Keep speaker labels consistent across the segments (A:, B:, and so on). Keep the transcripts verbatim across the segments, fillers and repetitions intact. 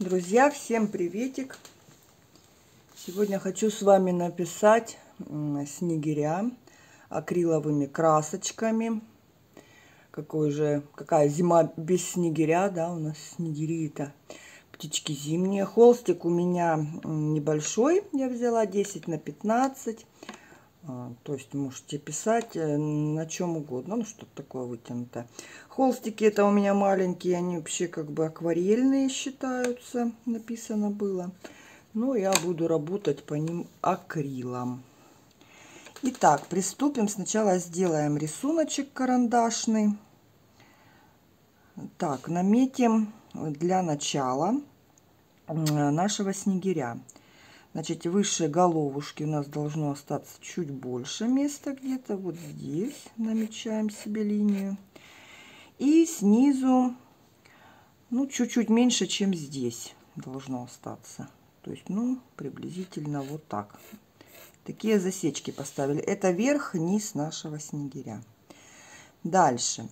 A: Друзья, всем приветик! Сегодня хочу с вами написать снегиря акриловыми красочками. Какой же, какая зима без снегиря, да, у нас снегири-то птички зимние. Холстик у меня небольшой, я взяла десять на пятнадцать. То есть можете писать на чем угодно, ну что-то такое вытянутое. Холстики это у меня маленькие, они вообще как бы акварельные считаются, написано было. Но я буду работать по ним акрилом. Итак, приступим. Сначала сделаем рисуночек карандашный. Так, наметим для начала нашего снегиря. Значит, выше головушки у нас должно остаться чуть больше места где-то. Вот здесь намечаем себе линию. И снизу, ну, чуть-чуть меньше, чем здесь должно остаться. То есть, ну, приблизительно вот так. Такие засечки поставили. Это верх, низ нашего снегиря. Дальше.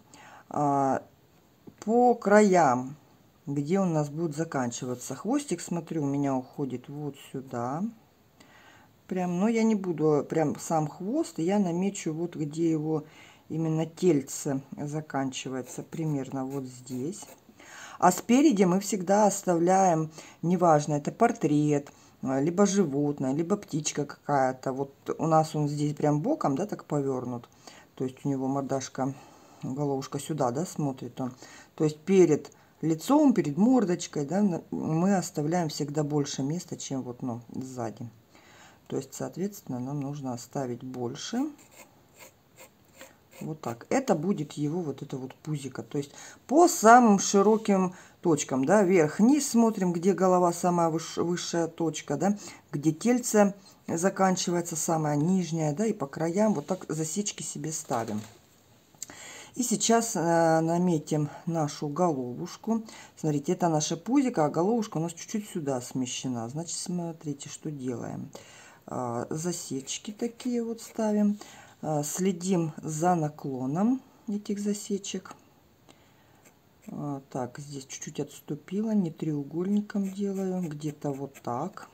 A: По краям, где у нас будет заканчиваться хвостик, смотрю, у меня уходит вот сюда. Прям, но я не буду прям сам хвост, я намечу вот где его именно тельце заканчивается, примерно вот здесь. А спереди мы всегда оставляем, неважно, это портрет, либо животное, либо птичка какая-то. Вот у нас он здесь прям боком, да, так повернут. То есть у него мордашка, головушка сюда, да, смотрит он. То есть перед лицом, перед мордочкой, да, мы оставляем всегда больше места, чем вот, ну, сзади. То есть, соответственно, нам нужно оставить больше. Вот так. Это будет его вот это вот пузико. То есть по самым широким точкам, да, вверх-вниз смотрим, где голова самая выш, высшая точка, да, где тельце заканчивается самая нижняя, да, и по краям вот так засечки себе ставим. И сейчас э, наметим нашу головушку. Смотрите, это наша пузико, а головушка у нас чуть-чуть сюда смещена. Значит, смотрите, что делаем. Э, засечки такие вот ставим. Э, следим за наклоном этих засечек. Э, так, здесь чуть-чуть отступила, не треугольником делаю, где-то вот так.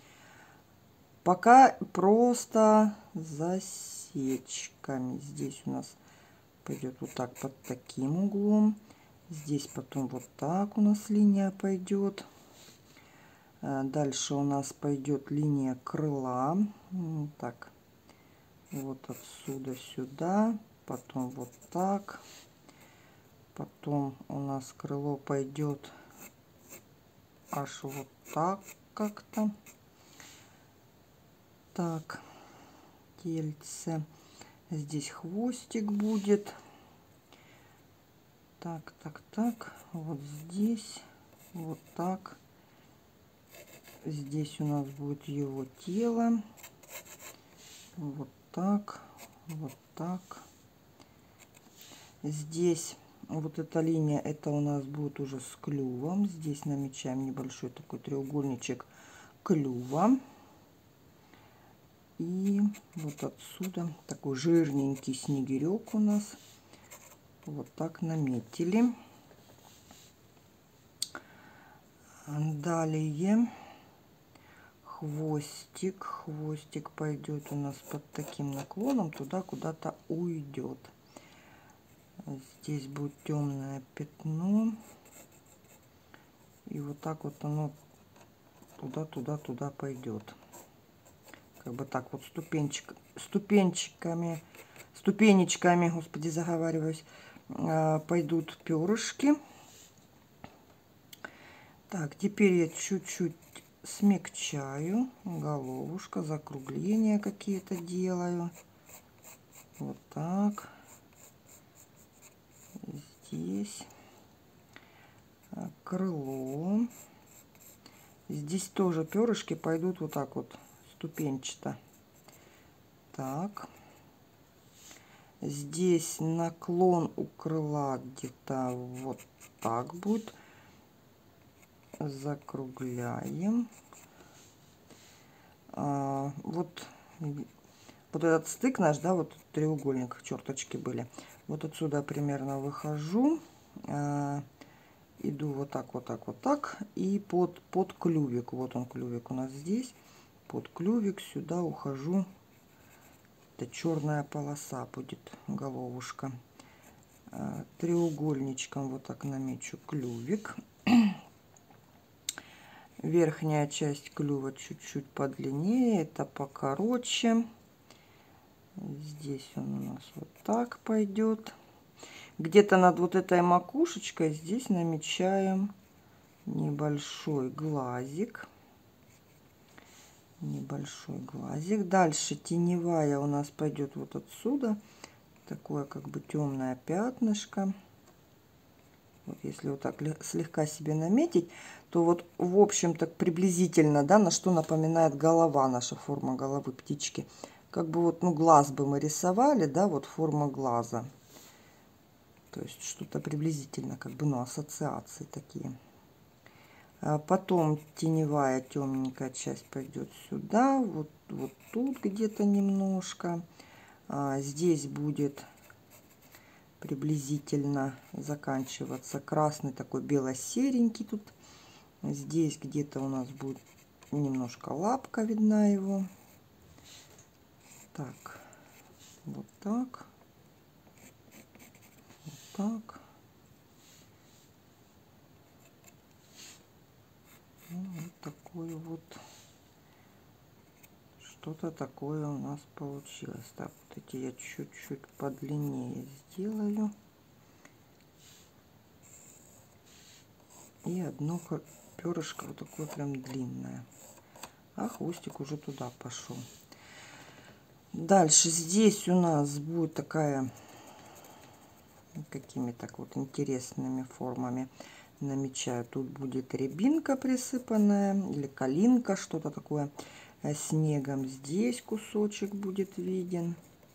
A: Пока просто засечками. Здесь у нас пойдет вот так под таким углом. Здесь потом вот так у нас линия пойдет. Дальше у нас пойдет линия крыла. Так, вот отсюда сюда. Потом вот так. Потом у нас крыло пойдет аж вот так как-то. Так, тельце. Здесь хвостик будет. Так, так, так. Вот здесь. Вот так. Здесь у нас будет его тело. Вот так. Вот так. Здесь вот эта линия, это у нас будет уже с клювом. Здесь намечаем небольшой такой треугольничек клюва. И вот отсюда такой жирненький снегирек у нас. Вот так наметили. Далее хвостик. Хвостик пойдет у нас под таким наклоном. Туда куда-то уйдет. Здесь будет темное пятно. И вот так вот оно туда-туда-туда пойдет. Как бы так вот ступенчик, ступенчиками, ступенечками, господи, заговариваюсь, пойдут перышки. Так, теперь я чуть-чуть смягчаю головушка, закругления какие-то делаю. Вот так. Здесь крыло. Здесь тоже перышки пойдут вот так вот ступенчато. Так. Здесь наклон у крыла где-то вот так будет. Закругляем. А, вот, вот этот стык наш, да, вот треугольник, черточки были. Вот отсюда примерно выхожу. А, иду вот так, вот так, вот так. И под, под клювик. Вот он клювик у нас здесь. Под клювик сюда ухожу. Это черная полоса будет, головушка. Треугольничком вот так намечу клювик. Верхняя часть клюва чуть-чуть подлиннее, это покороче. Здесь он у нас вот так пойдет. Где-то над вот этой макушечкой здесь намечаем небольшой глазик. Небольшой глазик. Дальше теневая у нас пойдет вот отсюда. Такое как бы темное пятнышко. Вот если вот так слегка себе наметить, то вот в общем-то приблизительно, да, на что напоминает голова, наша форма головы птички. Как бы вот, ну, глаз бы мы рисовали, да, вот форма глаза. То есть что-то приблизительно, как бы, ну, ассоциации такие. А потом теневая темненькая часть пойдет сюда, вот, вот тут где-то немножко. А здесь будет приблизительно заканчиваться красный, такой бело-серенький тут. Здесь где-то у нас будет немножко лапка видна его. Так, вот так, вот так. Ну, вот такое вот, что-то такое у нас получилось. Так, вот эти я чуть-чуть подлиннее сделаю. И одно перышко вот такое прям длинное. А хвостик уже туда пошел. Дальше здесь у нас будет такая, какими-то вот интересными формами намечаю. Тут будет рябинка присыпанная или калинка, что-то такое снегом. Здесь кусочек будет виден.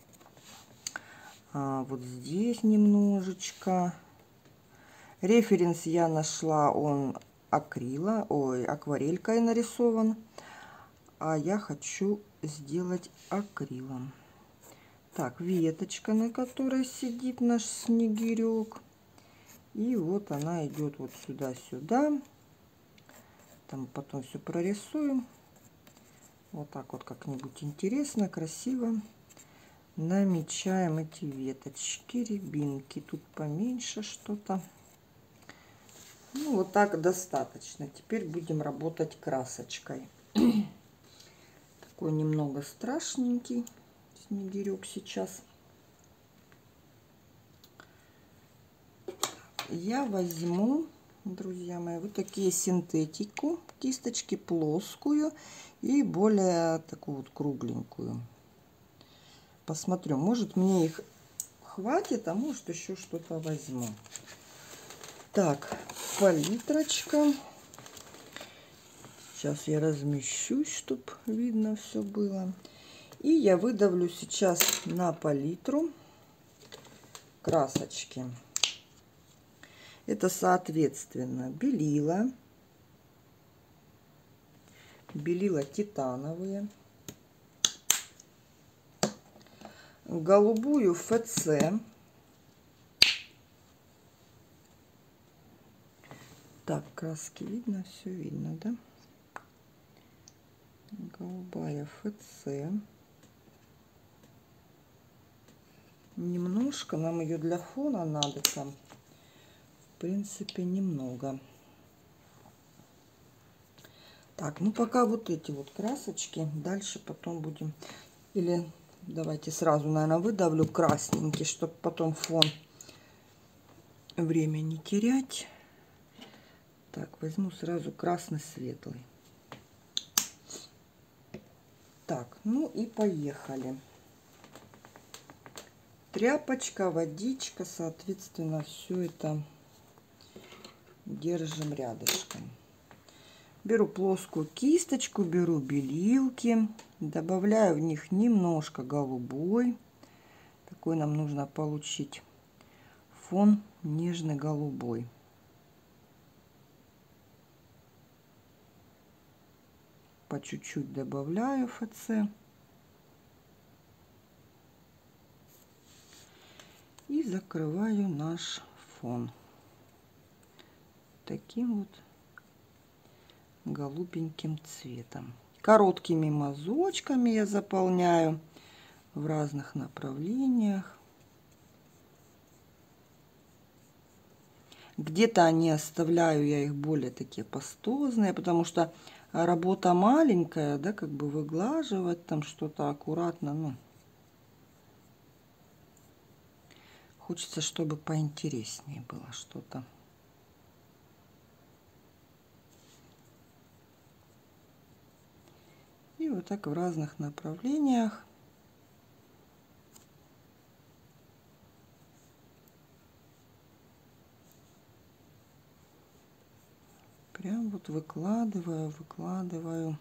A: А вот здесь немножечко. Референс я нашла, он акрила, ой, акварелькой нарисован. А я хочу сделать акрилом. Так, веточка, на которой сидит наш снегирек. И вот она идет вот сюда-сюда. Там потом все прорисуем. Вот так вот как-нибудь интересно, красиво. Намечаем эти веточки, рябинки. Тут поменьше что-то. Ну, вот так достаточно. Теперь будем работать красочкой. Такой немного страшненький снегирек сейчас. Я возьму, друзья мои, вот такие синтетику, кисточки плоскую и более такую вот кругленькую. Посмотрю, может мне их хватит, а может еще что-то возьму. Так, палитрочка. Сейчас я размещусь, чтобы видно все было. И я выдавлю сейчас на палитру красочки. Это, соответственно, белила, белила титановые, голубую эф цэ. Так, краски видно, все видно, да? Голубая эф цэ. Немножко нам ее для фона надо там. В принципе, немного. Так, ну пока вот эти вот красочки. Дальше потом будем... Или давайте сразу, наверное, выдавлю красненький, чтобы потом фон время не терять. Так, возьму сразу красно-светлый. Так, ну и поехали. Тряпочка, водичка, соответственно, все это держим рядышком. Беру плоскую кисточку, беру белилки, добавляю в них немножко голубой. Такой нам нужно получить фон нежный голубой. По чуть-чуть добавляю эф цэ. И закрываю наш фон. таким вот голубеньким цветом. Короткими мазочками я заполняю в разных направлениях. Где-то они оставляю, я их более такие пастозные, потому что работа маленькая, да, как бы выглаживать там что-то аккуратно, ну, хочется, чтобы поинтереснее было что-то. И вот так в разных направлениях. Прям вот выкладываю, выкладываю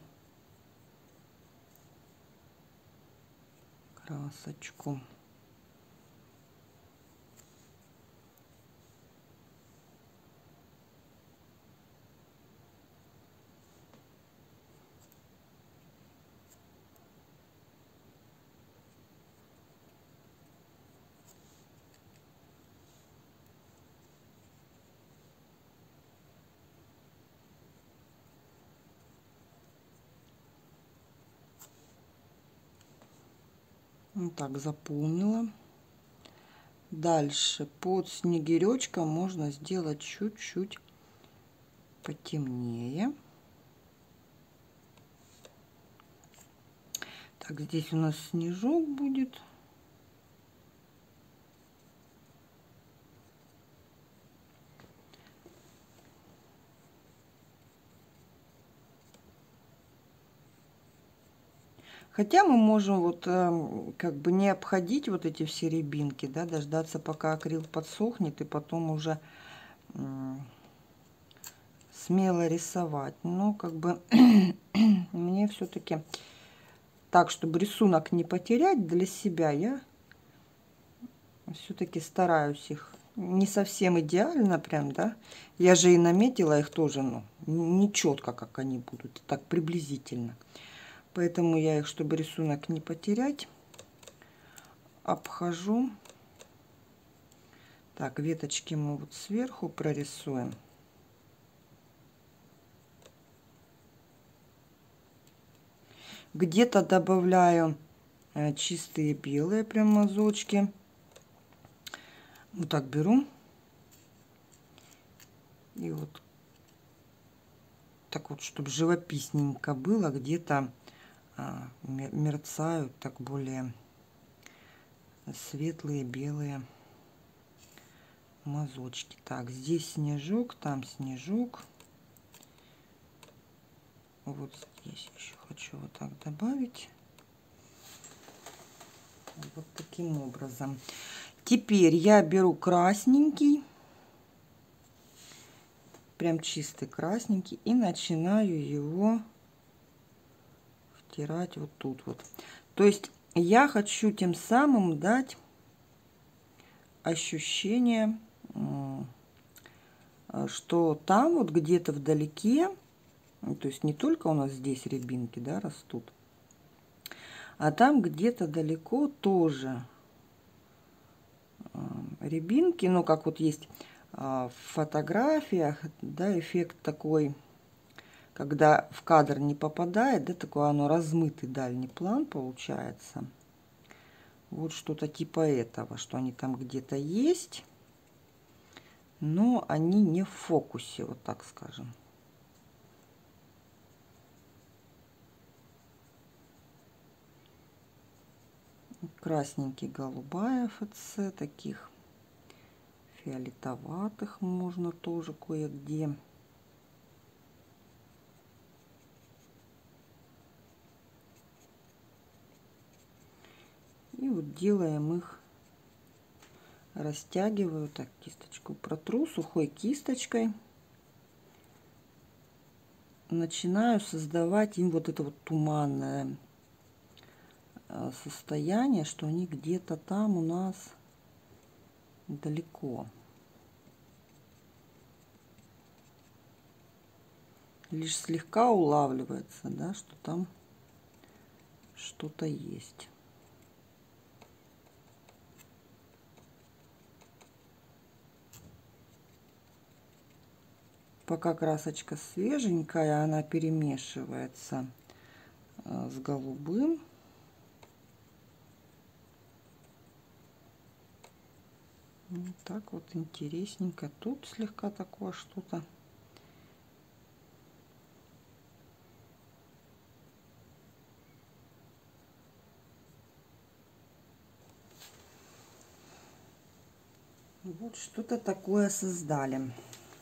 A: красочку. Вот так заполнила. Дальше под снегиречком можно сделать чуть-чуть потемнее. Так, здесь у нас снежок будет. Хотя мы можем вот э, как бы не обходить вот эти все рябинки, да, дождаться, пока акрил подсохнет, и потом уже э, смело рисовать. Но как бы мне все-таки так, чтобы рисунок не потерять для себя, я все-таки стараюсь их не совсем идеально прям, да. Я же и наметила их тоже, ну, не четко, как они будут, так приблизительно. Поэтому я их, чтобы рисунок не потерять, обхожу. Так, веточки мы вот сверху прорисуем. Где-то добавляю чистые белые прям мазочки. Вот так беру. И вот так вот, чтобы живописненько было, где-то а, мерцают так более светлые белые мазочки. Так, здесь снежок, там снежок. Вот здесь еще хочу вот так добавить. Вот таким образом. Теперь я беру красненький, прям чистый красненький, и начинаю его втирать вот тут вот. То есть я хочу тем самым дать ощущение, что там вот где-то вдалеке, то есть не только у нас здесь рябинки, да, растут, а там где-то далеко тоже рябинки, ну как вот есть в фотографиях, да, эффект такой, когда в кадр не попадает, да, такое оно размытый дальний план получается. Вот что-то типа этого, что они там где-то есть, но они не в фокусе, вот так скажем. Красненький, голубая ФЦ, таких фиолетоватых можно тоже кое-где. И вот делаем их, растягиваю, так, кисточку протру сухой кисточкой. Начинаю создавать им вот это вот туманное состояние, что они где-то там у нас далеко. Лишь слегка улавливается, да, что там что-то есть. пока красочка свеженькая, она перемешивается с голубым. Вот так вот интересненько. Тут слегка такое что-то. Вот что-то такое создали.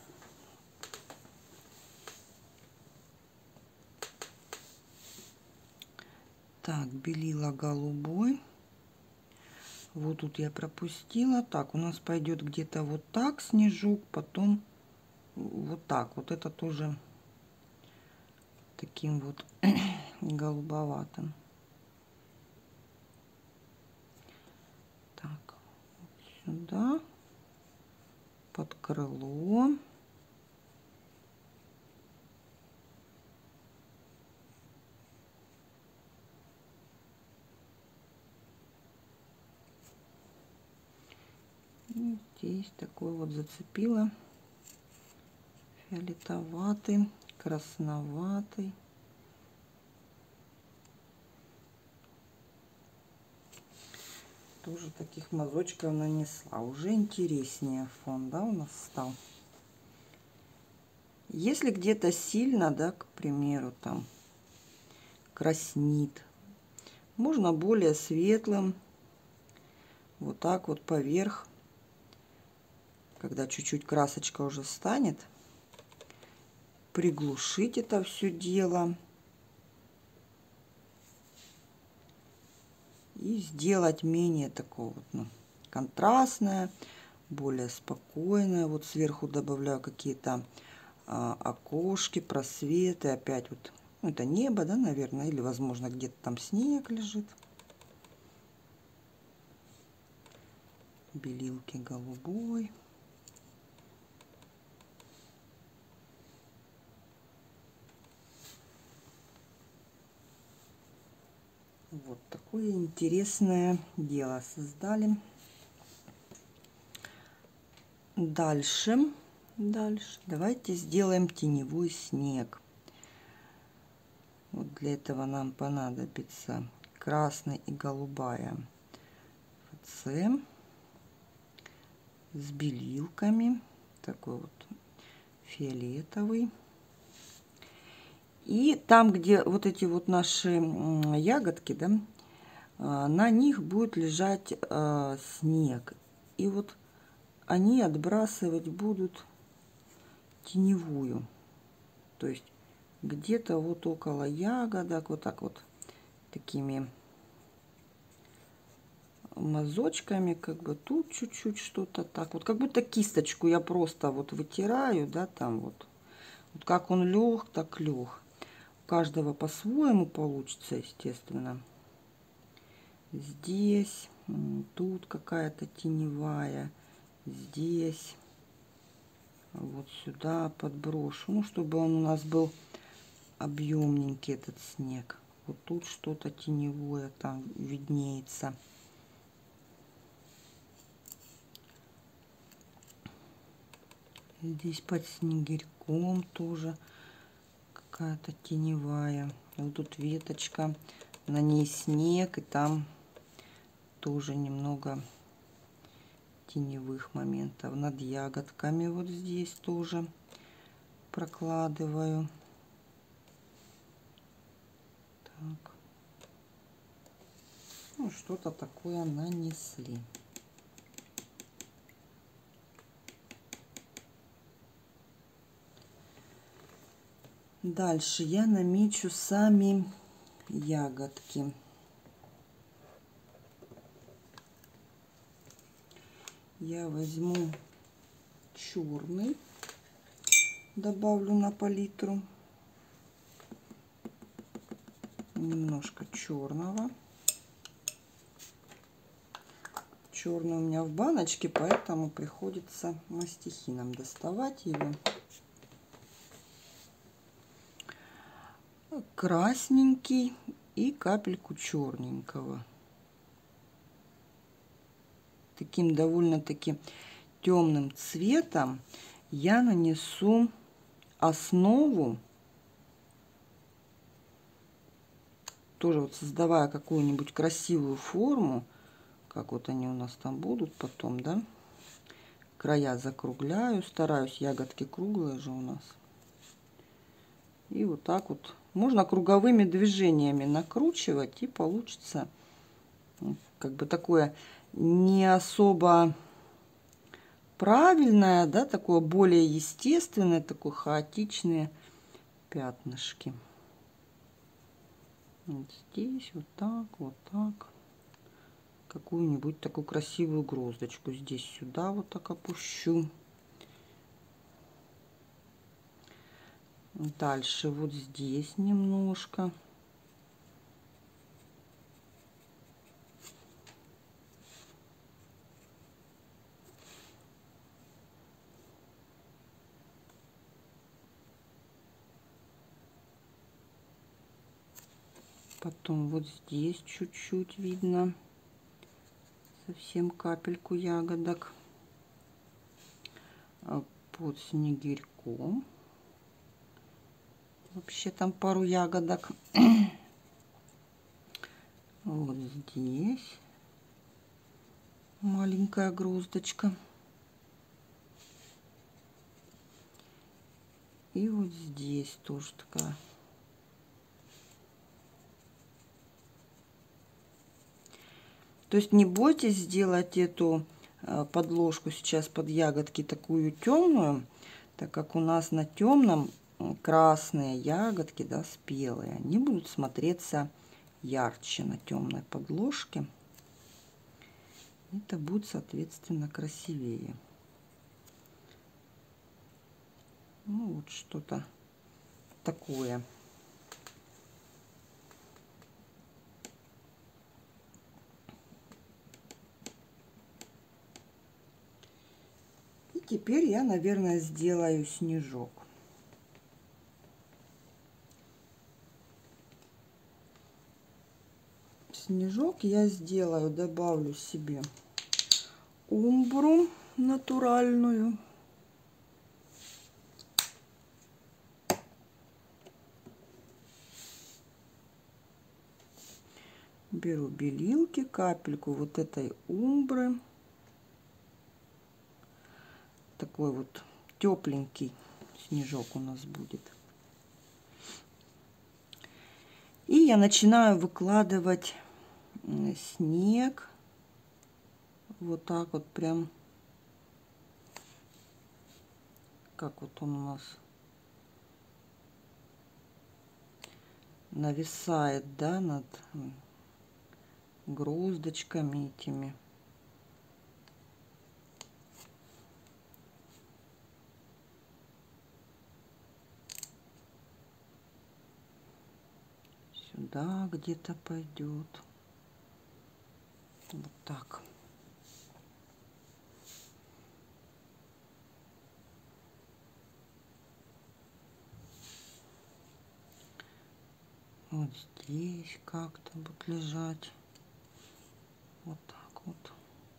A: Так, белила голубой. Вот тут я пропустила. Так, у нас пойдет где-то вот так снежок, потом вот так. Вот это тоже таким вот голубоватым. Так, вот сюда, под крыло. И здесь такой вот зацепила фиолетоватый, красноватый. Тоже таких мазочков нанесла. Уже интереснее фон, да, у нас стал. Если где-то сильно, да, к примеру, там краснит, можно более светлым, вот так вот поверх, когда чуть-чуть красочка уже станет, приглушить это все дело и сделать менее такого вот, ну, контрастное, более спокойное. Вот сверху добавляю какие-то а, окошки, просветы, опять вот, ну, это небо, да, наверное, или возможно где-то там снег лежит. Белилки голубой. Вот такое интересное дело создали. Дальше, дальше давайте сделаем теневой снег. Вот для этого нам понадобится красная и голубая эф цэ с белилками, такой вот фиолетовый. И там, где вот эти вот наши ягодки, да, на них будет лежать э, снег. И вот они отбрасывать будут теневую. То есть где-то вот около ягодок, вот так вот, такими мазочками, как бы тут чуть-чуть что-то так. Вот как будто кисточку я просто вот вытираю, да, там вот. Вот как он лег, так лег. У каждого по-своему получится, естественно. Здесь, тут какая-то теневая, здесь, вот сюда подброшу, ну, чтобы он у нас был объемненький, этот снег. Вот тут что-то теневое там виднеется. Здесь под снегирьком тоже какая-то теневая. Вот тут веточка, на ней снег, и там тоже немного теневых моментов. Над ягодками вот здесь тоже прокладываю. Так. Ну, что-то такое нанесли. Дальше я намечу сами ягодки. Я возьму черный, добавлю на палитру немножко черного. Черный у меня в баночке, поэтому приходится мастихином доставать его. Красненький и капельку черненького. Таким довольно-таки темным цветом я нанесу основу, тоже вот создавая какую-нибудь красивую форму, как вот они у нас там будут потом, да, края закругляю, стараюсь, ягодки круглые же у нас. И вот так вот можно круговыми движениями накручивать, и получится как бы такое не особо правильное, да, такое более естественное, такое хаотичные пятнышки. Вот здесь вот так, вот так. Какую-нибудь такую красивую гроздочку здесь сюда вот так опущу. Дальше вот здесь немножко. Потом вот здесь чуть-чуть видно. Совсем капельку ягодок. Под снегирьком. Вообще там пару ягодок. Вот здесь маленькая гроздочка. И вот здесь тоже такая. То есть не бойтесь сделать эту подложку сейчас под ягодки такую темную, так как у нас на темном красные ягодки, да, спелые, они будут смотреться ярче на темной подложке. Это будет, соответственно, красивее. Ну вот что-то такое. И теперь я, наверное, сделаю снежок. Снежок я сделаю, добавлю себе умбру натуральную. Беру белилки, капельку вот этой умбры. Такой вот тепленький снежок у нас будет. И я начинаю выкладывать снег. Вот так вот прям. Как вот он у нас нависает, да, над гроздочками этими. Сюда где-то пойдет. Вот так. Вот здесь как-то будет лежать. Вот так вот.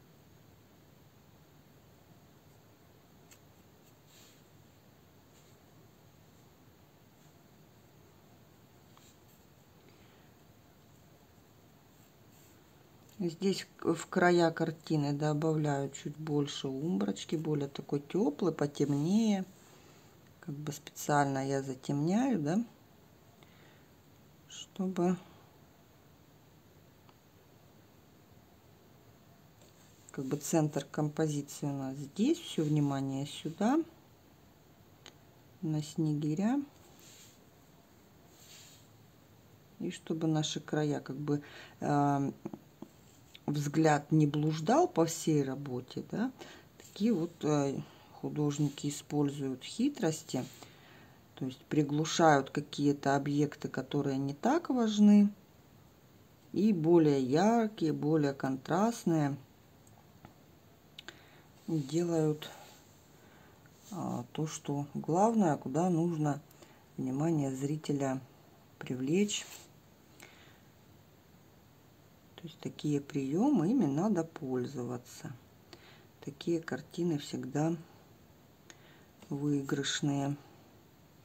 A: Здесь в края картины добавляю чуть больше умброчки, более такой теплый, потемнее. Как бы специально я затемняю, да, чтобы как бы центр композиции у нас здесь. Все внимание сюда, на снегиря. И чтобы наши края как бы э, взгляд не блуждал по всей работе, да, такие вот э, художники используют хитрости, то есть приглушают какие-то объекты, которые не так важны, и более яркие, более контрастные делают а, то, что главное, куда нужно внимание зрителя привлечь. То есть такие приемы, ими надо пользоваться. Такие картины всегда выигрышные.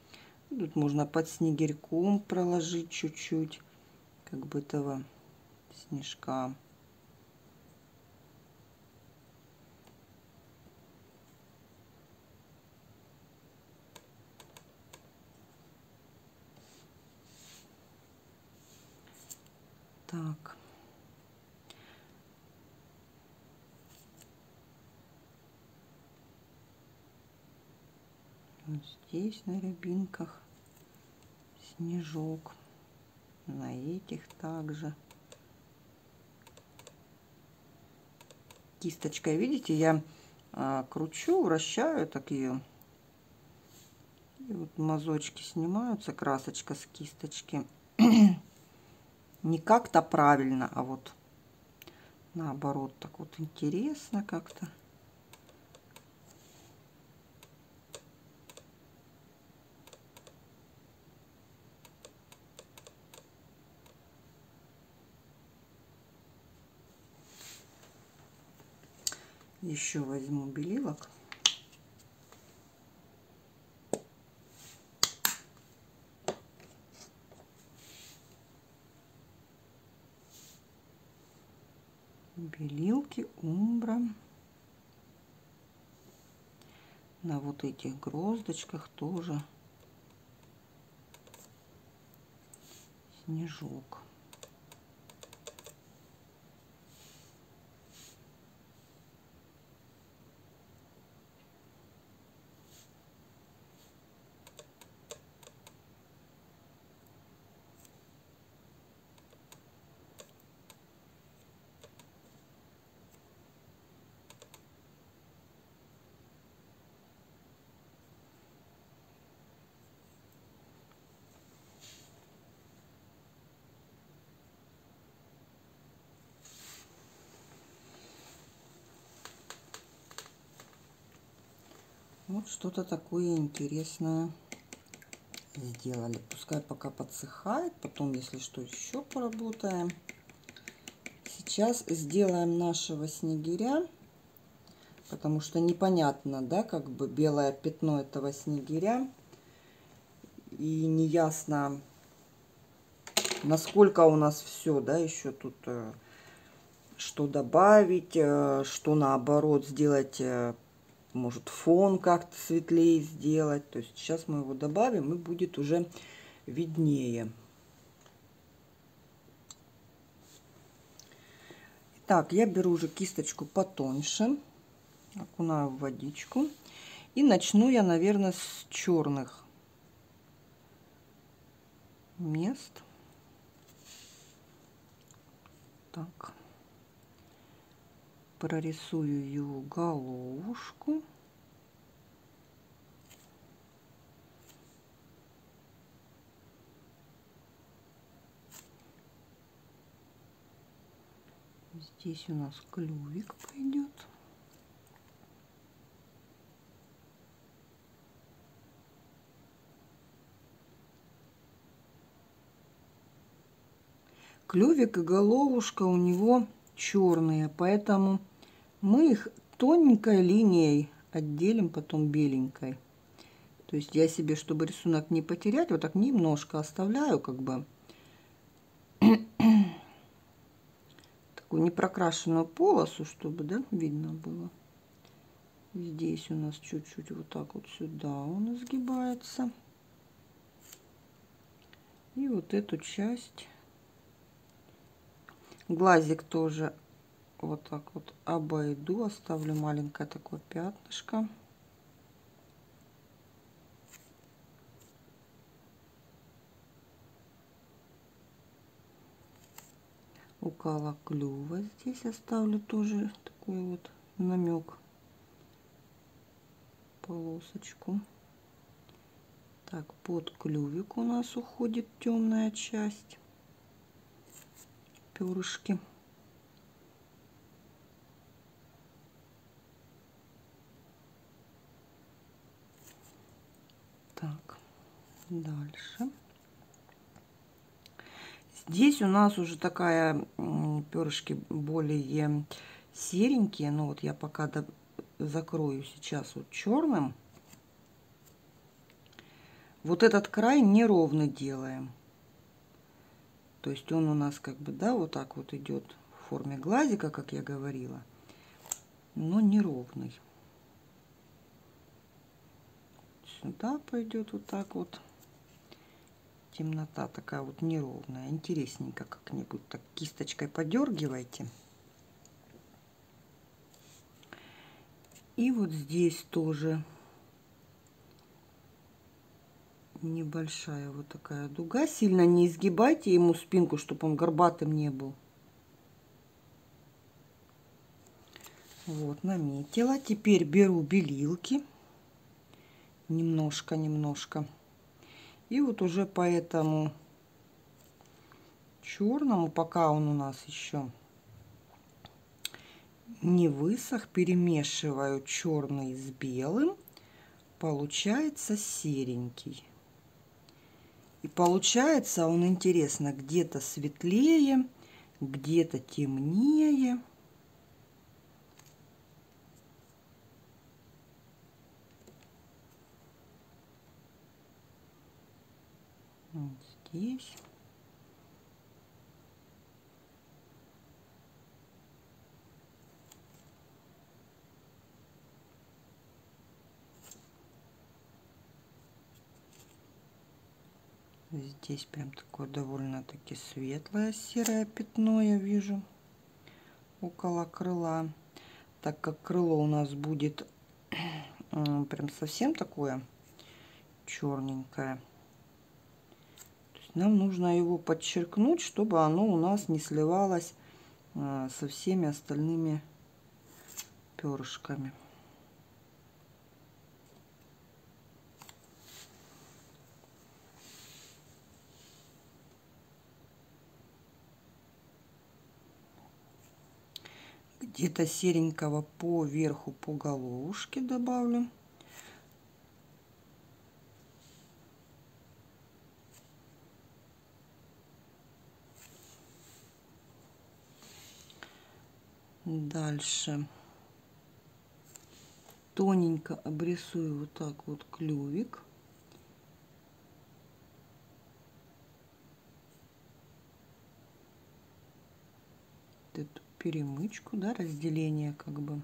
A: Тут можно под снегирьком проложить чуть-чуть, как бы этого снежка. Так. Вот здесь на рябинках снежок. На этих также. Кисточкой, видите, я а, кручу, вращаю так ее. И вот мазочки снимаются, красочка с кисточки. Не как-то правильно, а вот наоборот, так вот интересно как-то. Еще возьму белилок. Белилки Умбра. На вот этих гроздочках тоже снежок. Вот что-то такое интересное сделали. Пускай пока подсыхает, потом, если что, еще поработаем. Сейчас сделаем нашего снегиря, потому что непонятно, да, как бы белое пятно этого снегиря. И неясно, насколько у нас все, да, еще тут э, что добавить, э, что наоборот сделать, э, может фон как-то светлее сделать. То есть сейчас мы его добавим, и будет уже виднее. Так, я беру уже кисточку потоньше, окунаю в водичку. И начну я, наверное, с черных мест. Так. Прорисую его головушку. Здесь у нас клювик пойдет. Клювик и головушка у него черные, поэтому мы их тоненькой линией отделим, потом беленькой. То есть я себе, чтобы рисунок не потерять, вот так немножко оставляю, как бы такую непрокрашенную полосу, чтобы, да, видно было. Здесь у нас чуть-чуть вот так вот сюда он изгибается. И вот эту часть. Глазик тоже вот так вот обойду, оставлю маленькое такое пятнышко. Около клюва здесь оставлю тоже такой вот намек, полосочку. Так, под клювик у нас уходит темная часть, перышки. Так, дальше. Здесь у нас уже такая перышки более серенькие, но вот я пока закрою сейчас вот черным. вот этот край неровный делаем. То есть он у нас как бы, да, вот так вот идет в форме глазика, как я говорила, но неровный. Сюда пойдет вот так вот. Темнота такая вот неровная. Интересненько как-нибудь так кисточкой подергивайте. И вот здесь тоже небольшая вот такая дуга. Сильно не изгибайте ему спинку, чтобы он горбатым не был. Вот, наметила. Теперь беру белилки. Немножко-немножко. И вот уже по этому черному, пока он у нас еще не высох, перемешиваю черный с белым. Получается серенький. И получается он, интересно, где-то светлее, где-то темнее. Вот здесь. Здесь прям такое довольно-таки светлое серое пятно я вижу около крыла. Так как крыло у нас будет прям совсем такое черненькое, то есть нам нужно его подчеркнуть, чтобы оно у нас не сливалось со всеми остальными перышками. Где-то серенького по верху, по головушке добавлю. Дальше тоненько обрисую вот так вот клювик. Эту перемычку, да, разделение как бы.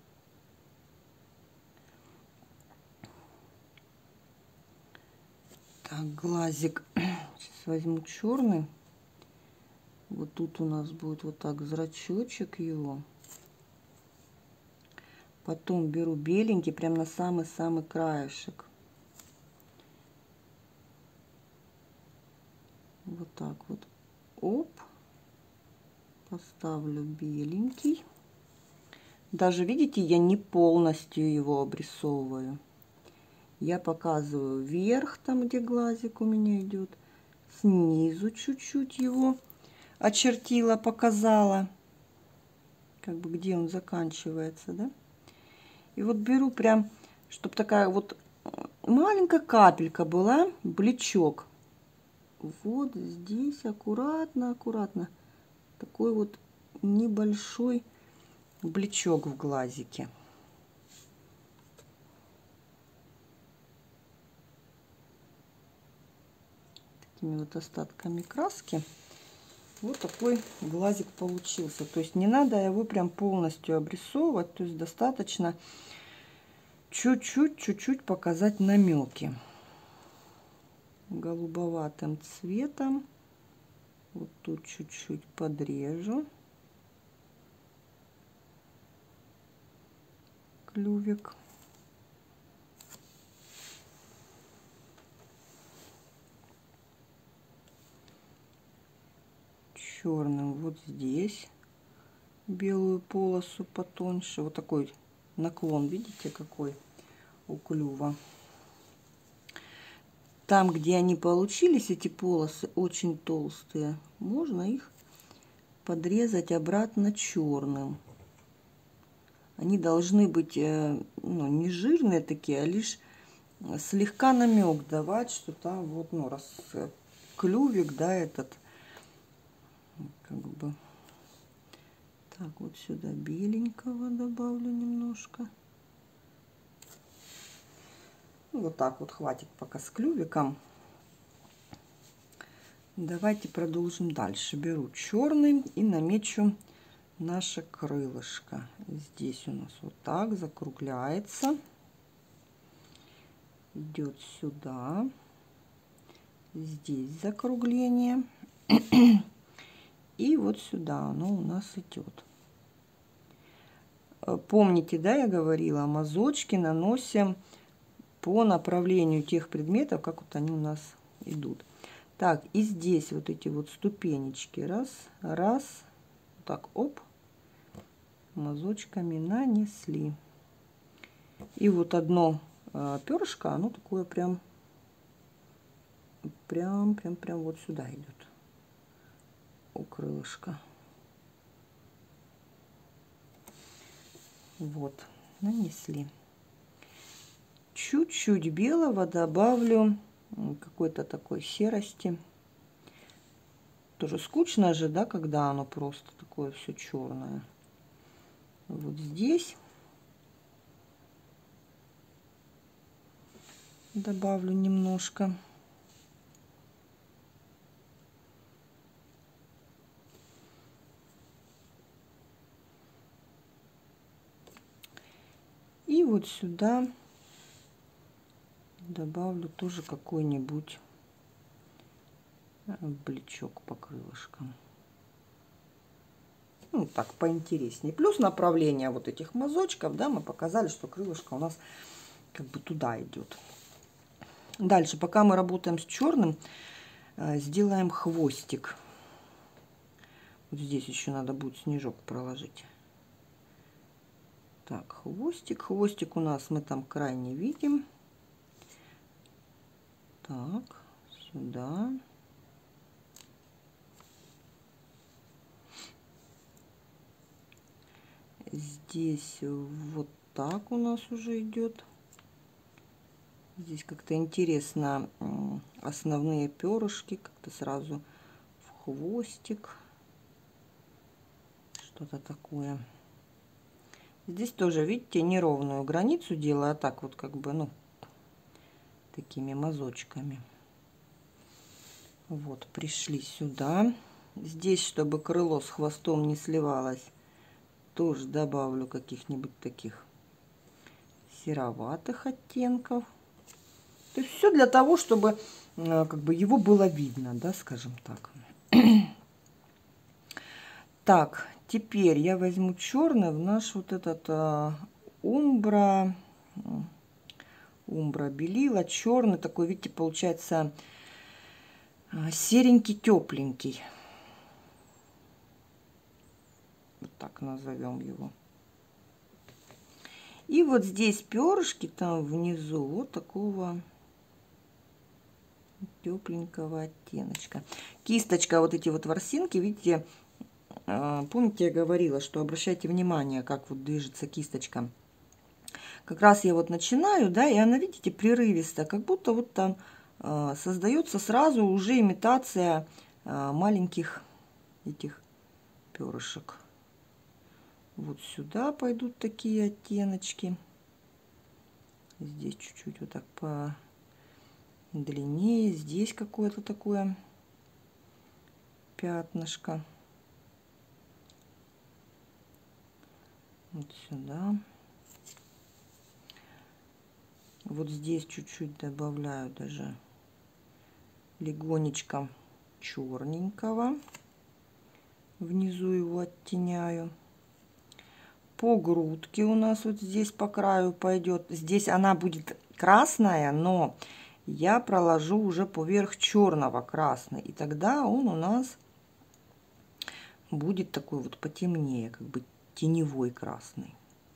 A: Так, глазик сейчас возьму черный. Вот тут у нас будет вот так зрачочек его. Потом беру беленький, прям на самый-самый краешек. Вот так вот. Оп. Поставлю беленький. Даже, видите, я не полностью его обрисовываю. Я показываю вверх, там, где глазик у меня идет. Снизу чуть-чуть его очертила, показала. Как бы где он заканчивается, да? И вот беру прям, чтобы такая вот маленькая капелька была, блечок. Вот здесь аккуратно, аккуратно. Такой вот небольшой блечок в глазике. Такими вот остатками краски. Вот такой глазик получился. То есть не надо его прям полностью обрисовывать. То есть достаточно чуть-чуть, чуть-чуть показать намеки. Голубоватым цветом. Вот тут чуть-чуть подрежу клювик. Черным вот здесь белую полосу потоньше. Вот такой наклон, видите, какой у клюва. Там, где они получились, эти полосы очень толстые, можно их подрезать обратно черным. Они должны быть ну, не жирные такие, а лишь слегка намек давать, что там вот, ну, раз клювик, да, этот, как бы, так, вот сюда беленького добавлю немножко. Вот так вот хватит пока с клювиком. Давайте продолжим дальше. Беру черный и намечу наше крылышко. Здесь у нас вот так закругляется, идет сюда, здесь закругление, и вот сюда оно у нас идет. Помните, да, я говорила, мазочки наносим по направлению тех предметов, как вот они у нас идут. Так, и здесь вот эти вот ступенечки, раз, раз, вот так, оп, мазочками нанесли. И вот одно э, перышко, оно такое прям, прям, прям, прям вот сюда идет, у крылышка. Вот, нанесли. Чуть-чуть белого добавлю, какой-то такой серости. Тоже скучно же, да, когда оно просто такое все черное. Вот здесь добавлю немножко. И вот сюда добавлю тоже какой-нибудь бличок по крылышкам. Ну, так, поинтереснее. Плюс направление вот этих мазочков, да, мы показали, что крылышко у нас как бы туда идет. Дальше, пока мы работаем с черным, сделаем хвостик. Вот здесь еще надо будет снежок проложить. Так, хвостик. Хвостик у нас мы там край не видим. Так, сюда. Здесь вот так у нас уже идет. Здесь как-то интересно, основные перышки как-то сразу в хвостик. Что-то такое. Здесь тоже, видите, неровную границу делаю, а так вот как бы, ну, такими мазочками. Вот, пришли сюда. Здесь, чтобы крыло с хвостом не сливалось, тоже добавлю каких-нибудь таких сероватых оттенков. То есть все для того, чтобы как бы его было видно, да, скажем так. Так, теперь я возьму черный в наш вот этот а, умбра, умбра белила, черный такой, видите, получается серенький, тепленький. Вот так назовем его. И вот здесь перышки там внизу вот такого тепленького оттеночка. Кисточка, вот эти вот ворсинки, видите, помните, я говорила, что обращайте внимание, как вот движется кисточка. Как раз я вот начинаю, да, и она, видите, прерывисто, как будто вот там э, создается сразу уже имитация э, маленьких этих перышек. Вот сюда пойдут такие оттеночки. Здесь чуть-чуть вот так по длиннее. Здесь какое-то такое пятнышко. Вот сюда. Вот здесь чуть-чуть добавляю даже легонечко черненького. Внизу его оттеняю. По грудке у нас вот здесь по краю пойдет. Здесь она будет красная, но я проложу уже поверх черного красный. И тогда он у нас будет такой вот потемнее, как бы теневой красный.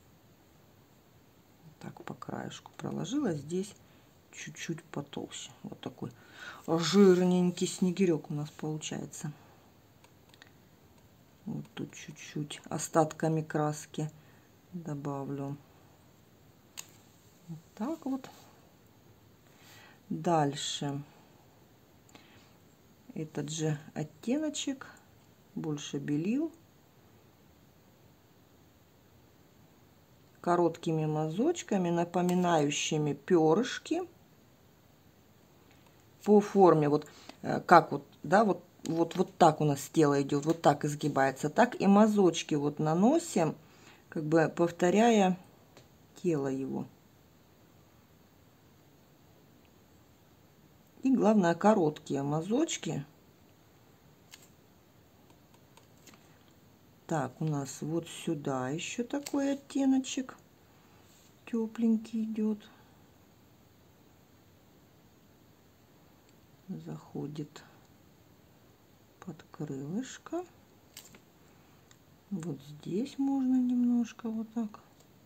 A: Так, по краешку проложила. Здесь чуть-чуть потолще. Вот такой жирненький снегирек у нас получается. Вот тут чуть-чуть остатками краски добавлю. Вот так вот. Дальше этот же оттеночек, больше белил, короткими мазочками, напоминающими перышки. по форме, вот как вот, да, вот, вот, вот так у нас тело идет, вот так изгибается, так и мазочки вот наносим, как бы повторяя тело его. И главное, короткие мазочки. Так, у нас вот сюда еще такой оттеночек тепленький идет. Заходит под крылышко. Вот здесь можно немножко вот так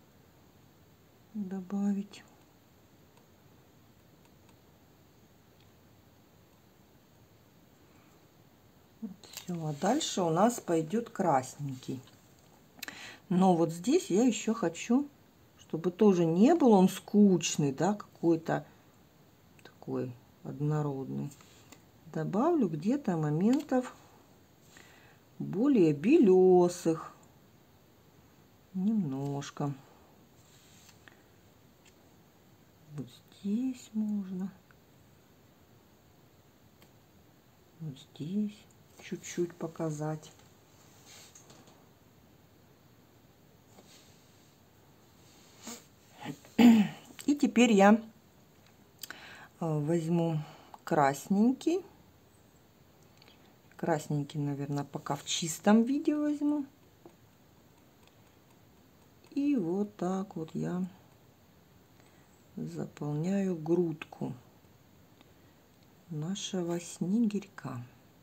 A: добавить. Вот все, а дальше у нас пойдет красненький. Но вот здесь я еще хочу, чтобы тоже не был он скучный, да, какой-то такой однородный. Добавлю где-то моментов более белесых. Немножко. Вот здесь можно. Вот здесь чуть-чуть показать. И теперь я возьму красненький. Красненький, наверное, пока в чистом виде возьму. И вот так вот я заполняю грудку нашего снегирька.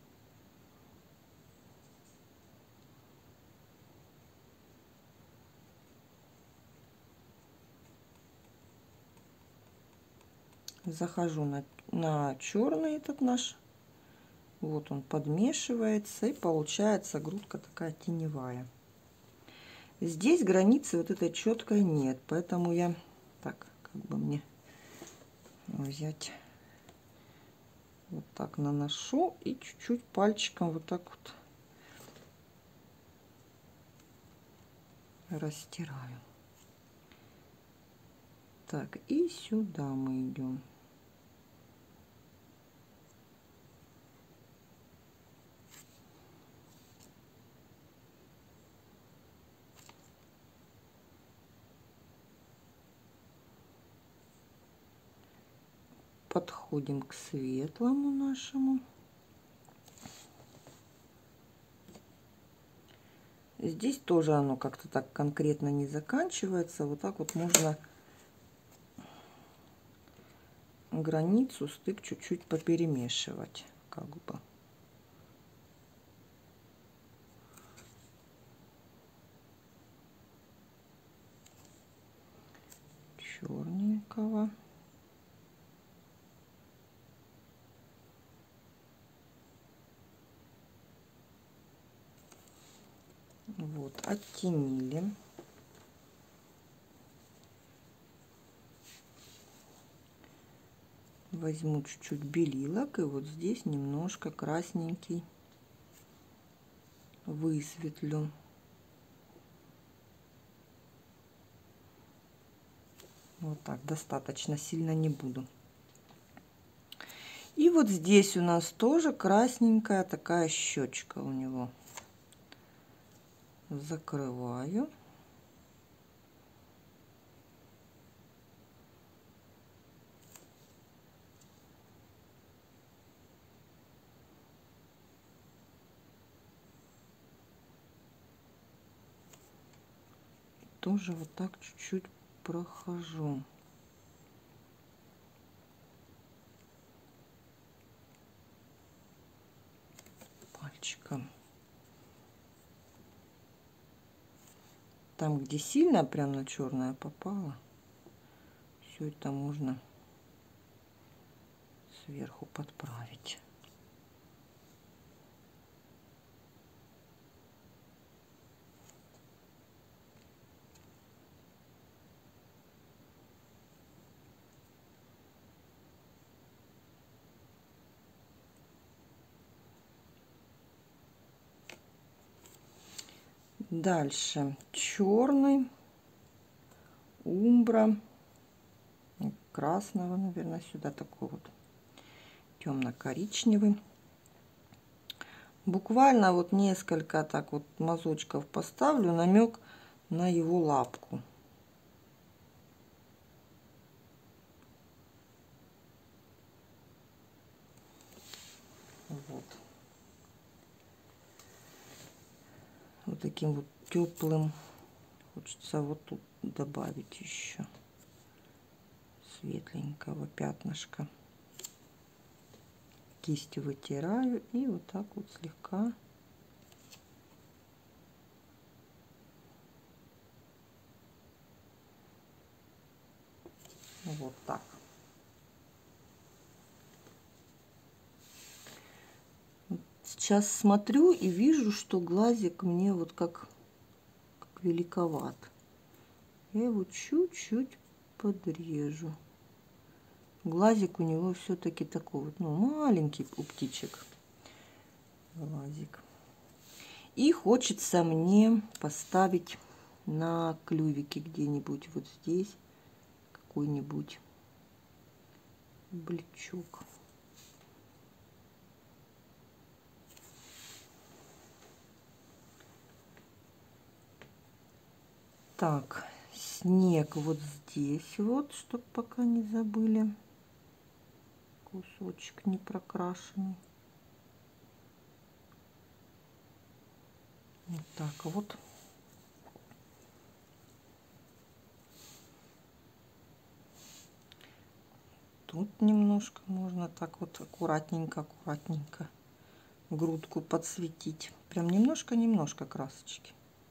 A: Захожу на, на черный этот наш. Вот он подмешивается, и получается грудка такая теневая. Здесь границы вот этой четкой нет, поэтому я так, как бы мне взять, вот так наношу и чуть-чуть пальчиком вот так вот растираю. Так, и сюда мы идем. Подходим к светлому нашему. Здесь тоже оно как-то так конкретно не заканчивается. Вот так вот можно границу, стык чуть-чуть поперемешивать, как бы. Черненького. Вот, оттенили. Возьму чуть-чуть белилок и вот здесь немножко красненький высветлю. Вот так, достаточно сильно не буду. И вот здесь у нас тоже красненькая такая щечка у него. Закрываю. Тоже вот так чуть-чуть прохожу. Пальчиком. Там, где сильно прям на черное попало, все это можно сверху подправить. Дальше черный, умбра, красного, наверное, сюда такой вот темно-коричневый. Буквально вот несколько так вот мазочков поставлю, намек на его лапку. Вот. Вот таким вот теплым. Хочется вот тут добавить еще светленького пятнышка. Кистью вытираю и вот так вот слегка вот так. Сейчас смотрю и вижу, что глазик мне вот как, как великоват. Я его чуть-чуть подрежу. Глазик у него все-таки такой вот, ну, маленький у птичек глазик. И хочется мне поставить на клювике где-нибудь вот здесь какой-нибудь бличок. Так, снег вот здесь вот, чтобы пока не забыли. Кусочек не прокрашенный. Вот так вот. Тут немножко можно так вот аккуратненько, аккуратненько грудку подсветить. Прям немножко-немножко красочки.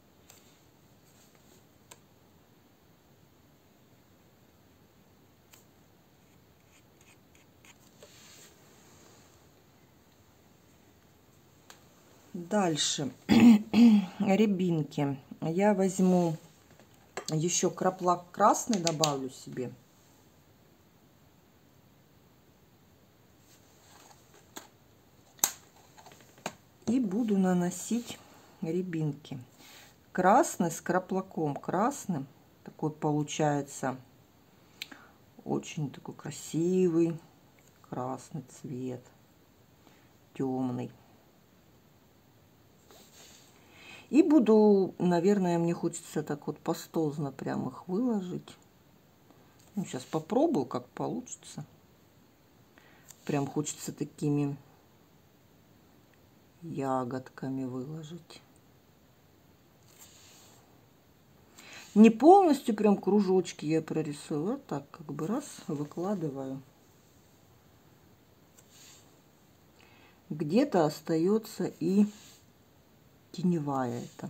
A: Дальше рябинки. Я возьму еще краплак красный, добавлю себе. И буду наносить рябинки. Красный с краплаком красным. Такой получается очень такой красивый красный цвет. Темный. И буду, наверное, мне хочется так вот пастозно прям их выложить. Ну, сейчас попробую, как получится. Прям хочется такими ягодками выложить. Не полностью прям кружочки я прорисую, вот так как бы раз выкладываю. Где-то остается и теневая это.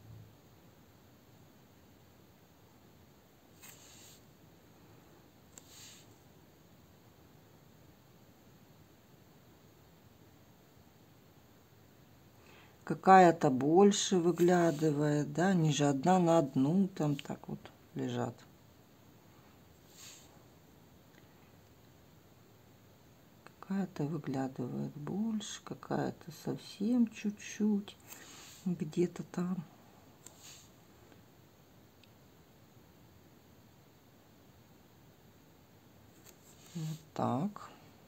A: Какая-то больше выглядывает, да, они же одна на одну там так вот лежат. Какая-то выглядывает больше, какая-то совсем чуть-чуть, где-то там. Вот так.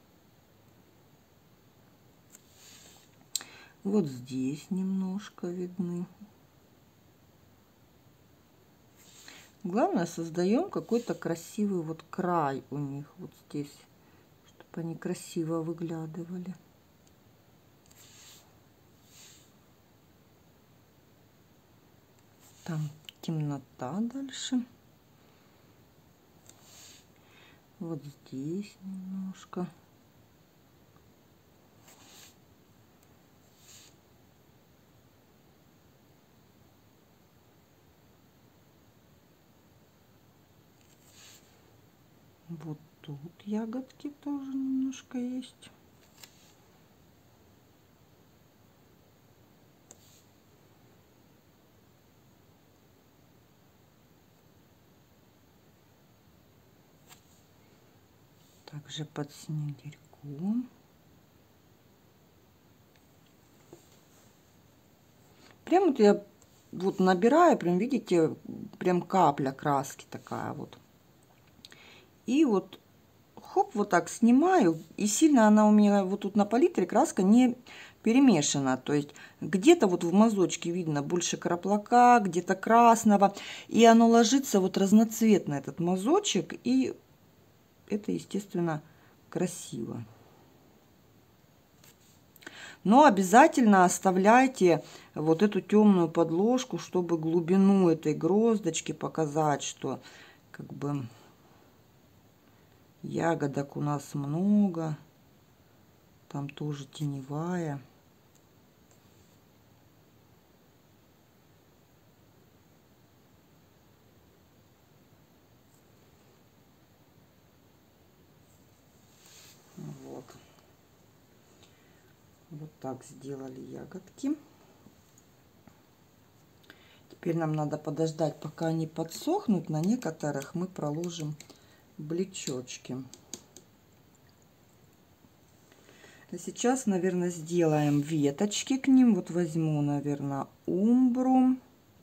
A: Вот здесь немножко видны. Главное, создаем какой-то красивый вот край у них вот здесь, чтобы они красиво выглядывали. Там темнота дальше. Вот здесь немножко. Вот тут ягодки тоже немножко есть. Также под снегирьком. Прям вот я вот набираю, прям видите, прям капля краски такая вот. И вот хоп, вот так снимаю, и сильно она у меня вот тут на палитре краска не перемешана. То есть где-то вот в мазочке видно больше краплака, где-то красного. И оно ложится вот разноцветно, этот мазочек, и это, естественно, красиво. Но обязательно оставляйте вот эту темную подложку, чтобы глубину этой гроздочки показать, что как бы ягодок у нас много. Там тоже теневая. Вот. Вот так сделали ягодки. Теперь нам надо подождать, пока они подсохнут. На некоторых мы проложим блечочки. А сейчас, наверное, сделаем веточки к ним. Вот возьму, наверное, умбру.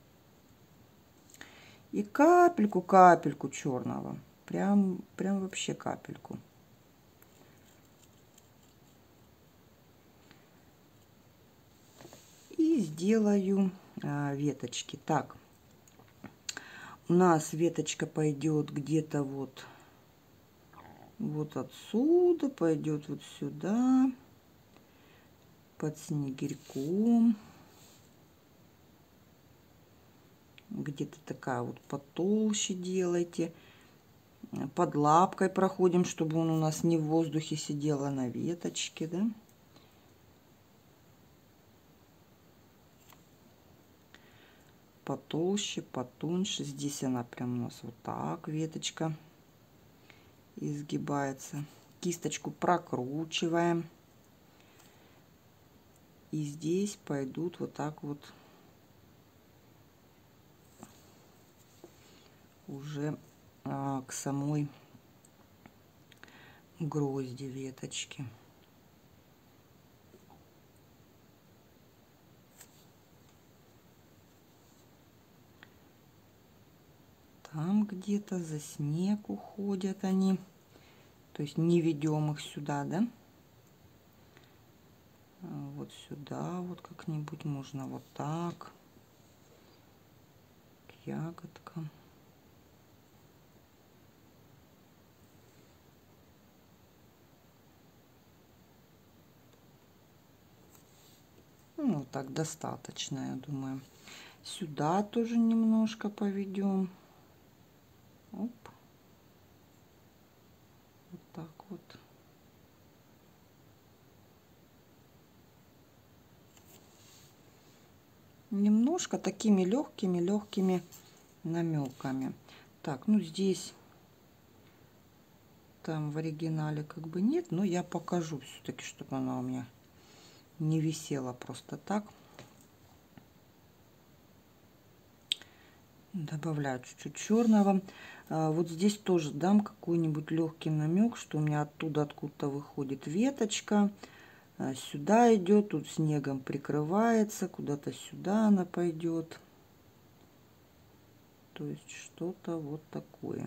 A: И капельку-капельку черного. Прям, прям вообще капельку. И сделаю а, веточки. Так, у нас веточка пойдет где-то вот, вот отсюда, пойдет вот сюда, под снегирьком. Где-то такая вот потолще делайте. Под лапкой проходим, чтобы он у нас не в воздухе сидел, а на веточке, да. Потолще, потоньше. Здесь она прям у нас вот так, веточка изгибается. Кисточку прокручиваем. И здесь пойдут вот так вот уже а, к самой грозди веточки. Там где-то за снег уходят они. То есть не ведем их сюда, да? Вот сюда вот как-нибудь можно вот так. К ягодкам. Ну, так достаточно, я думаю. Сюда тоже немножко поведем. Оп. Вот так вот. Немножко такими легкими, легкими намеками. Так, ну здесь, там в оригинале как бы нет, но я покажу все-таки, чтобы она у меня не висела просто так. Добавляю чуть-чуть черного. А, вот здесь тоже дам какой-нибудь легкий намек, что у меня оттуда откуда-то выходит веточка. А, сюда идет, тут снегом прикрывается, куда-то сюда она пойдет. То есть что-то вот такое.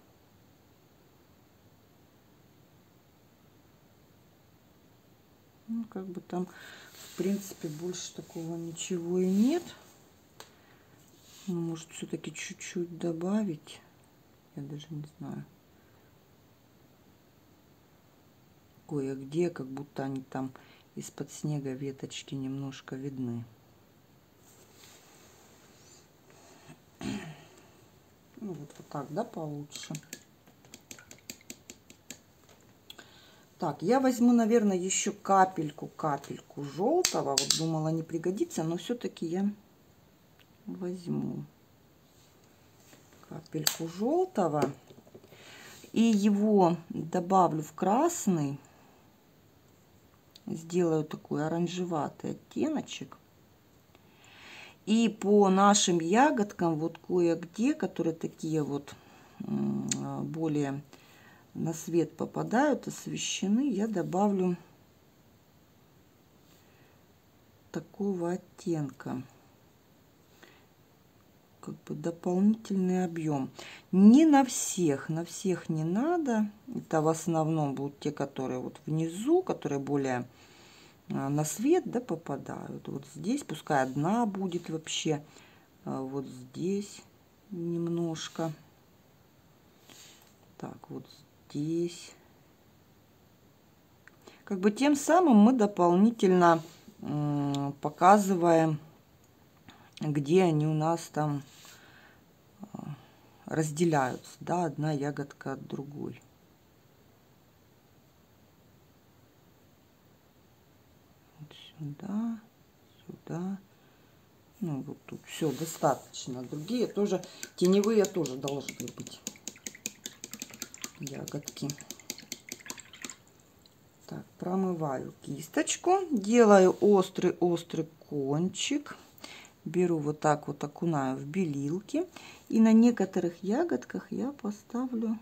A: Ну, как бы там, в принципе, больше такого ничего и нет. Ну, может, все-таки чуть-чуть добавить. Я даже не знаю. Кое-где, как будто они там из-под снега веточки немножко видны. Ну, вот, вот так, да, получше. Так, я возьму, наверное, еще капельку, капельку желтого. Вот думала, не пригодится, но все-таки я возьму капельку желтого. И его добавлю в красный. Сделаю такой оранжеватый оттеночек. И по нашим ягодкам, вот кое-где, которые такие вот более на свет попадают, освещены, я добавлю такого оттенка. как бы дополнительный объем. Не на всех, на всех не надо. Это в основном будут те, которые вот внизу, которые более на свет, да, попадают. Вот здесь пускай одна будет вообще. Вот здесь немножко. Так, вот здесь. Как бы тем самым мы дополнительно показываем, где они у нас там разделяются, да, одна ягодка от другой. Вот сюда, сюда. Ну, вот тут все достаточно. Другие тоже, теневые тоже должны быть ягодки. Так, промываю кисточку, делаю острый-острый кончик. Беру вот так вот, окунаю в белилки. И на некоторых ягодках я поставлю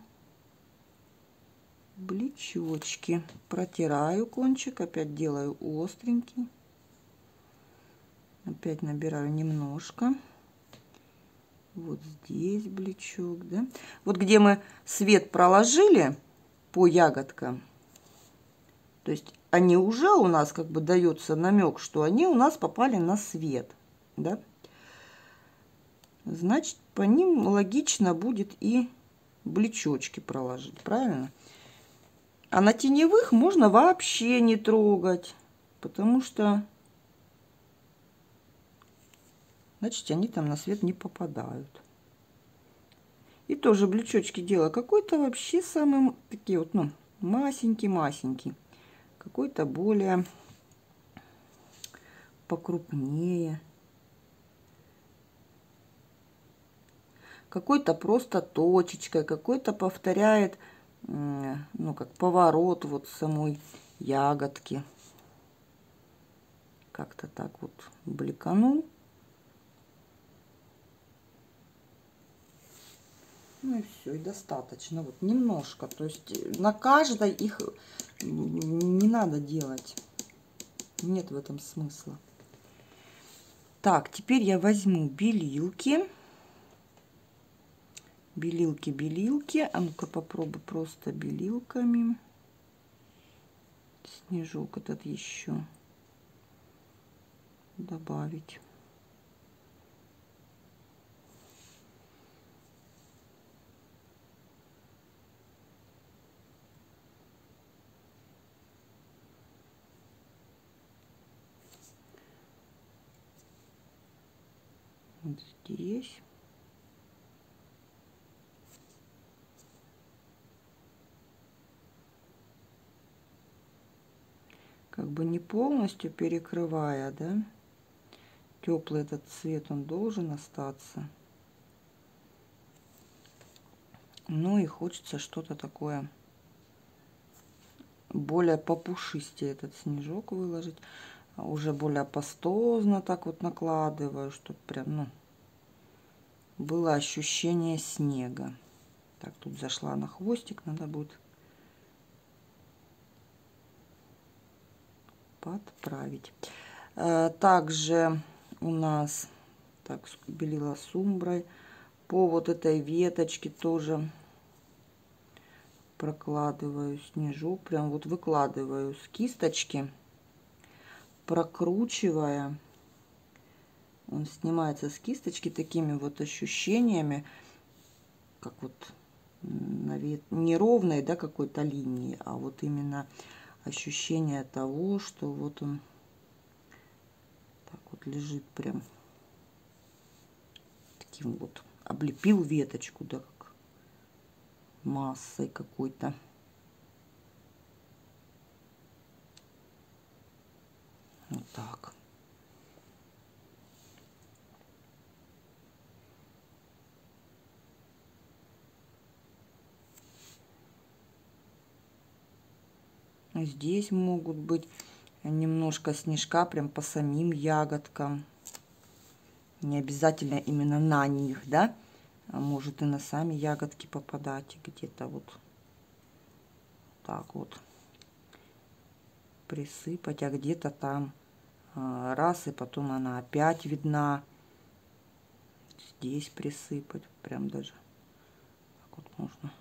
A: блечочки. Протираю кончик, опять делаю остренький. Опять набираю немножко. Вот здесь блечок, да. Вот где мы свет проложили по ягодкам, то есть они уже у нас, как бы дается намек, что они у нас попали на свет, да. Значит, по ним логично будет и блечочки проложить, правильно? А на теневых можно вообще не трогать, потому что, значит, они там на свет не попадают. И тоже блечочки делаю какой-то вообще самый, такие вот, ну, масенький-масенький. Какой-то более покрупнее. Какой-то просто точечкой, какой-то повторяет, ну, как поворот вот самой ягодки. Как-то так вот бликанул. Ну и все, и достаточно. Вот немножко. То есть на каждой их не надо делать. Нет в этом смысла. Так, теперь я возьму белилки. Белилки, белилки. А ну-ка попробуй просто белилками. Снежок этот еще добавить. Вот здесь. Как бы не полностью перекрывая, да. Теплый этот цвет, он должен остаться. Ну и хочется что-то такое более попушистее этот снежок выложить. Уже более пастозно так вот накладываю, чтобы прям, ну, было ощущение снега. Так, тут зашла на хвостик, надо будет подправить. Также у нас, так, белила сумброй, по вот этой веточке тоже прокладываю снежок, прям вот выкладываю с кисточки, прокручивая. Он снимается с кисточки такими вот ощущениями, как вот неровной, да, какой-то линии, а вот именно ощущение того, что вот он так вот лежит прям таким вот, облепил веточку, да, как массой какой-то. Вот так. Здесь могут быть немножко снежка прям по самим ягодкам. Не обязательно именно на них, да, а может и на сами ягодки попадать, где-то вот так вот присыпать, а где-то там раз, и потом она опять видна. здесь присыпать. Прям даже так вот можно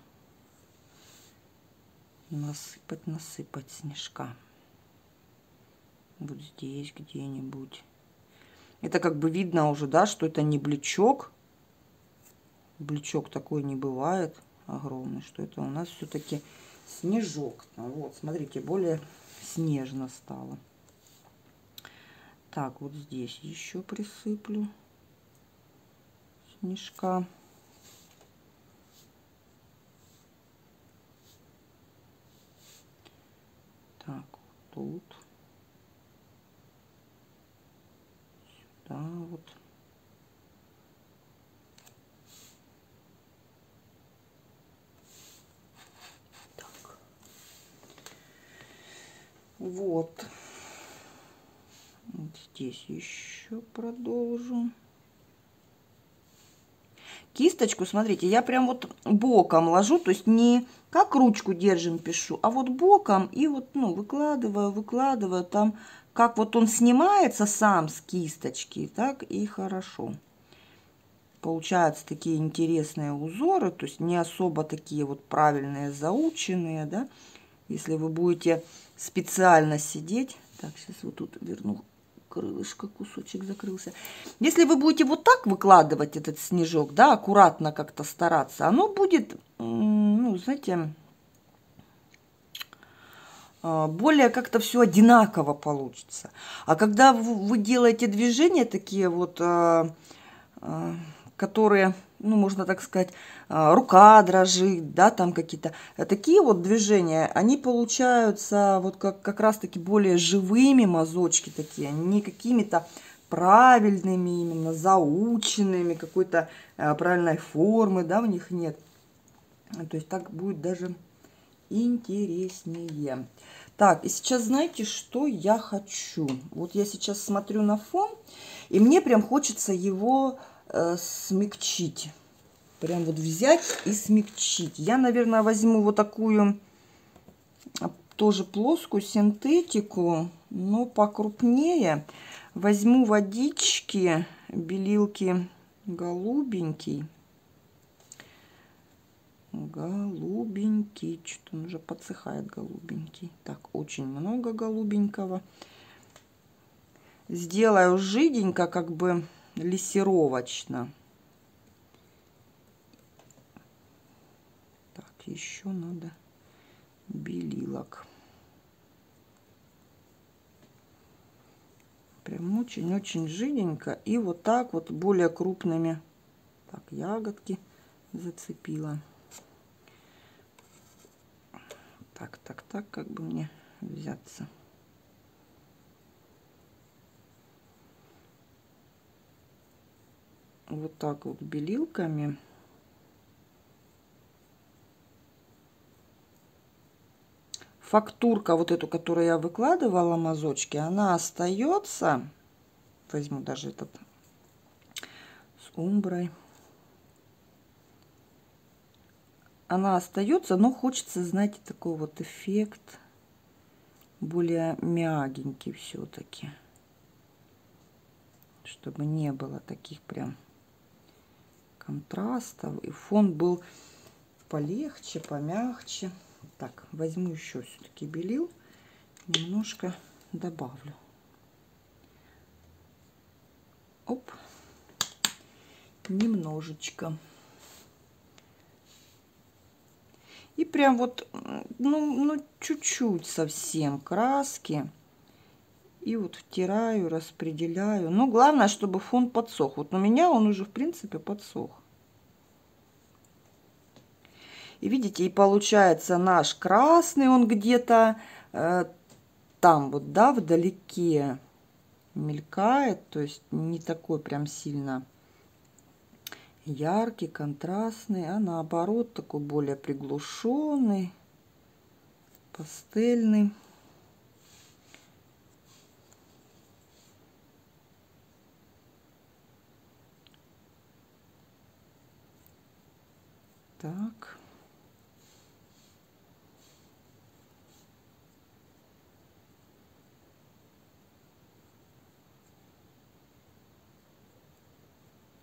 A: насыпать, насыпать снежка. Вот здесь где-нибудь. Это как бы видно уже, да, что это не блечок. Блечок такой не бывает огромный, что это у нас все-таки снежок. Вот, смотрите, более снежно стало. Так, вот здесь еще присыплю снежка. Так, вот тут. Сюда вот. Так. Вот. Вот здесь еще продолжу. Кисточку, смотрите, я прям вот боком ложу, то есть не как ручку держим, пишу, а вот боком и вот, ну, выкладываю, выкладываю, там, как вот он снимается сам с кисточки, так и хорошо. Получаются такие интересные узоры, то есть не особо такие вот правильные, заученные, да. Если вы будете специально сидеть, так, сейчас вот тут верну крылышко, кусочек закрылся. Если вы будете вот так выкладывать этот снежок, да, аккуратно как-то стараться, оно будет, ну, знаете, более как-то все одинаково получится. А когда вы делаете движения такие вот, которые, ну, можно так сказать, рука дрожит, да, там какие-то такие вот движения, они получаются вот как, как раз-таки более живыми мазочки такие, не какими-то правильными, именно заученными, какой-то правильной формы, да, в них нет. То есть так будет даже интереснее. Так, и сейчас знаете, что я хочу? Вот я сейчас смотрю на фон, и мне прям хочется его э, смягчить. Прям вот взять и смягчить. Я, наверное, возьму вот такую тоже плоскую синтетику, но покрупнее. Возьму водички, белилки голубенький. Голубенький. Что-то он уже подсыхает, голубенький. Так, очень много голубенького. Сделаю жиденько, как бы лессировочно. Так, еще надо белилок. Прям очень-очень жиденько. И вот так вот более крупными. Так, ягодки зацепила. Так, так, так, как бы мне взяться. Вот так вот белилками. Фактурка вот эту, которую я выкладывала, мазочки, она остается. Возьму даже этот с умброй. Она остается, но хочется, знаете, такой вот эффект более мягенький все-таки, чтобы не было таких прям контрастов, и фон был полегче, помягче. Так, возьму еще все-таки белил, немножко добавлю. Оп, немножечко. И прям вот, ну, ну чуть-чуть совсем краски. И вот втираю, распределяю. Но главное, чтобы фон подсох. Вот у меня он уже, в принципе, подсох. И видите, и получается наш красный, он где-то э, там вот, да, вдалеке мелькает. То есть не такой прям сильно яркий, контрастный, а наоборот такой более приглушенный, пастельный. Так.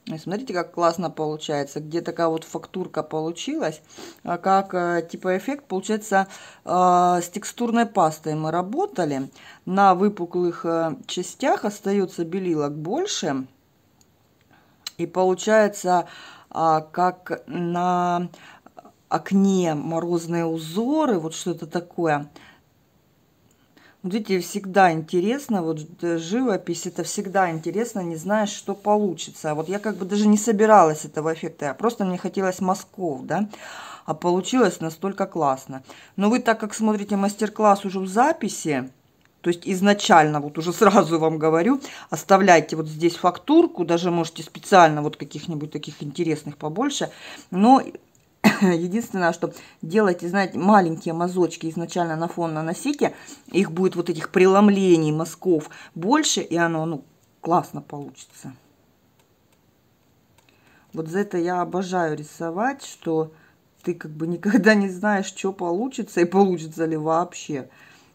A: Смотрите, как классно получается, где такая вот фактурка получилась, а как типа эффект получается с текстурной пастой мы работали. На выпуклых частях остается белилок больше, и получается как на окне морозные узоры, вот что-то такое. Вот видите, всегда интересно, вот живопись, это всегда интересно, не знаешь, что получится. Вот я как бы даже не собиралась этого эффекта, а просто мне хотелось мазков, да, а получилось настолько классно. Но вы, так как смотрите мастер-класс уже в записи, то есть изначально, вот уже сразу вам говорю, оставляйте вот здесь фактурку, даже можете специально вот каких-нибудь таких интересных побольше, но... Единственное, что делайте, знаете, маленькие мазочки изначально на фон наносите, их будет вот этих преломлений, мазков больше, и оно, ну, классно получится. Вот за это я обожаю рисовать, что ты как бы никогда не знаешь, что получится и получится ли вообще.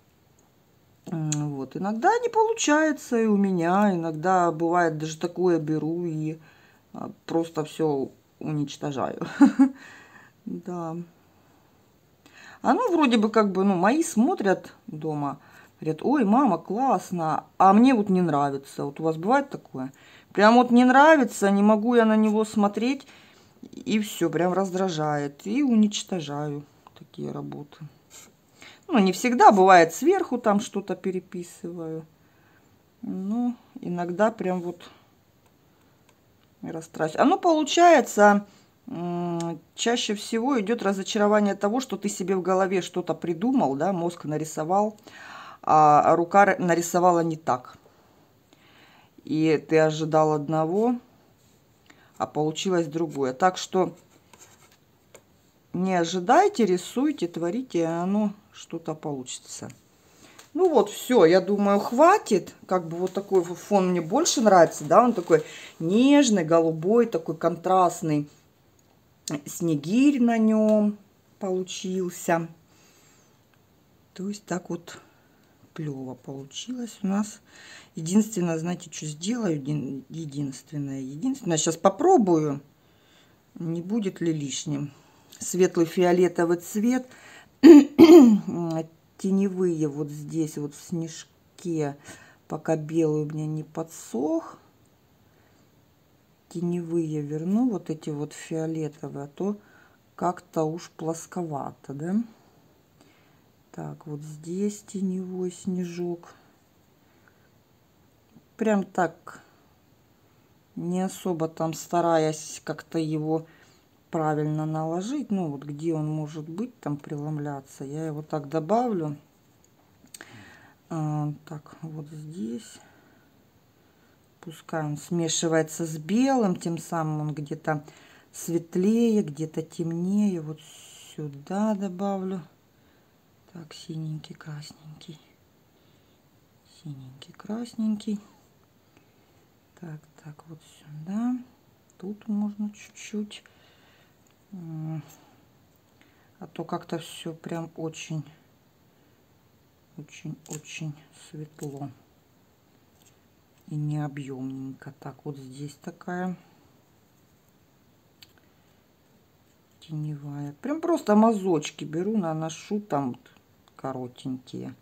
A: Вот, иногда не получается и у меня, иногда бывает даже такое беру и просто все уничтожаю. Да. Оно вроде бы как бы, ну, мои смотрят дома, говорят, ой, мама, классно, а мне вот не нравится. Вот у вас бывает такое? Прям вот не нравится, не могу я на него смотреть, и все, прям раздражает. И уничтожаю такие работы. Ну, не всегда, бывает сверху там что-то переписываю. Ну, иногда прям вот растрачиваю. Оно получается... Чаще всего идет разочарование того, что ты себе в голове что-то придумал, да, мозг нарисовал, а рука нарисовала не так. И ты ожидал одного, а получилось другое. Так что не ожидайте, рисуйте, творите, и оно что-то получится. Ну вот, все, я думаю, хватит. Как бы вот такой фон мне больше нравится, да, он такой нежный, голубой, такой контрастный. Снегирь на нем получился. То есть так вот клево получилось у нас. Единственное, знаете, что сделаю? Единственное, единственное. Сейчас попробую, не будет ли лишним. Светлый фиолетовый цвет. Теневые вот здесь, вот в снежке, пока белый у меня не подсох. Теневые верну, вот эти вот фиолетовые, а то как-то уж плосковато, да? Так, вот здесь теневой снежок. Прям так, не особо там стараясь как-то его правильно наложить. Ну, вот где он может быть, там преломляться. Я его так добавлю. А, так, вот здесь. Пускай он смешивается с белым, тем самым он где-то светлее, где-то темнее. Вот сюда добавлю. Так, синенький, красненький. Синенький, красненький. Так, так, вот сюда. Тут можно чуть-чуть. А то как-то все прям очень, очень, очень светло. И не объемненько. Так, вот здесь такая теневая. Прям просто мазочки беру, наношу там вот коротенькие.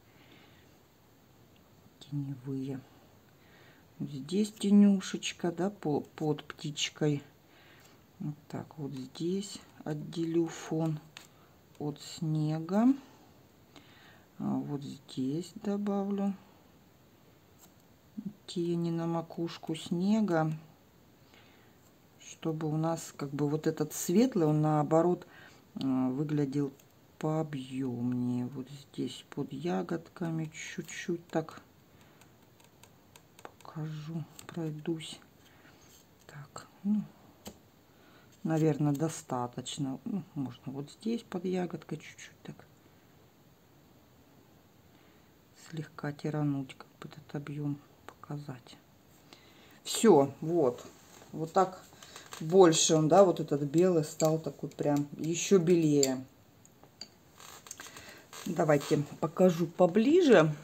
A: Теневые. Вот здесь тенюшечка, да, по, под птичкой. Вот так вот здесь отделю фон от снега. А вот здесь добавлю тени на макушку снега, чтобы у нас как бы вот этот светлый, он наоборот выглядел пообъемнее. Вот здесь под ягодками чуть-чуть так покажу, пройдусь. Так, ну, наверное, достаточно. Ну, можно вот здесь под ягодкой чуть-чуть так слегка тирануть, как бы этот объем показать. Все, вот. Вот так больше он, да, вот этот белый стал такой прям еще белее. Давайте покажу поближе.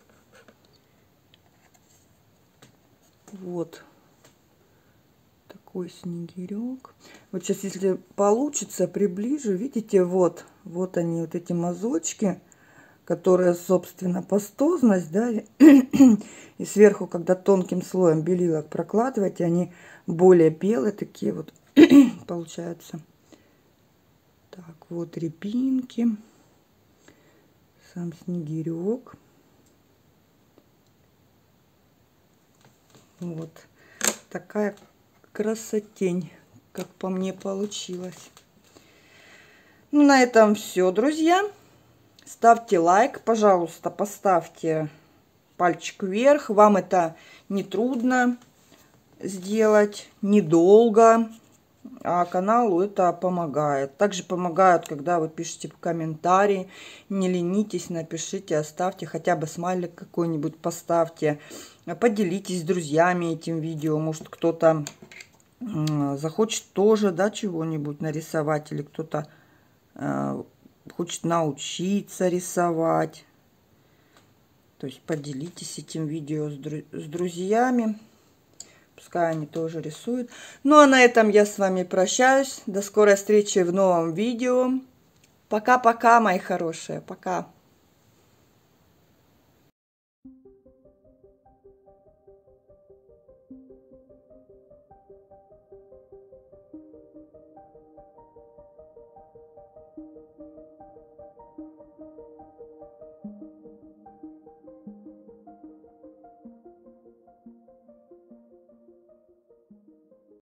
A: Вот. такой снегирек. Вот сейчас, если получится, приближу. Видите, вот, вот они, вот эти мазочки, которые, собственно, пастозность, да, и сверху, когда тонким слоем белилок прокладываете, они более белые такие вот получаются. Так, вот рябинки, сам снегирек. Вот такая красотень, как по мне, получилась. Ну, на этом все, друзья. Ставьте лайк, пожалуйста, поставьте пальчик вверх. Вам это не трудно сделать, недолго, а каналу это помогает. Также помогают, когда вы пишете комментарии. Не ленитесь, напишите, оставьте хотя бы смайлик какой-нибудь, поставьте. Поделитесь с друзьями этим видео. Может, кто-то захочет тоже, да, чего-нибудь нарисовать, или кто-то э, хочет научиться рисовать. То есть поделитесь этим видео с, дру с друзьями. Пускай они тоже рисуют. Ну а на этом я с вами прощаюсь. До скорой встречи в новом видео. Пока-пока, мои хорошие. Пока.